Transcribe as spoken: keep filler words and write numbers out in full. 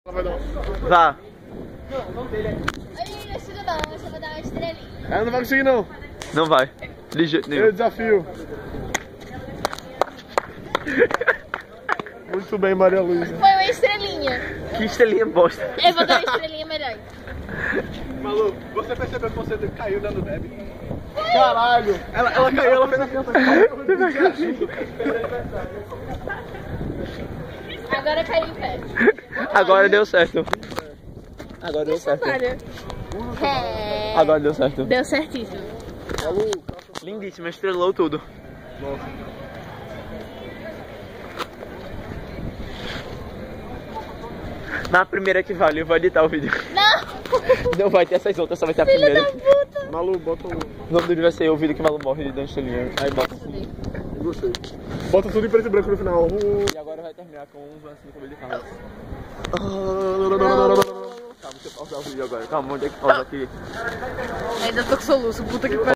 Vá. Ai, isso não, você vai dar uma estrelinha. Ela não vai conseguir não. Não vai. De jeito nenhum. Eu desafio. Muito bem, Maria Luísa. Foi uma estrelinha. Que estrelinha bosta. Eu vou dar uma estrelinha melhor. Malu, você percebeu que você caiu dando bebe? Caralho! Ela, ela caiu, ela fez a criança cair. Agora caiu em pé. Agora deu certo. Agora deu certo. É. Agora deu certo. Deu certíssimo. Malu, Lindíssima, estrelou tudo. nossa. Na primeira que vale, eu vou editar o vídeo. Não! Não vai ter essas outras, só vai ter a Filho primeira. da puta! Malu, bota o... O nome do vídeo vai ser o vídeo que Malu morre de dando estrelinha. Aí bota assim. Gostei. Bota tudo em preto e branco no final. E agora vai terminar com um lance no cabelo de Carlos. Calma, deixa eu pausar o vídeo agora. Calma, onde é que pausa aqui? Ainda tô com soluço, puta que pariu.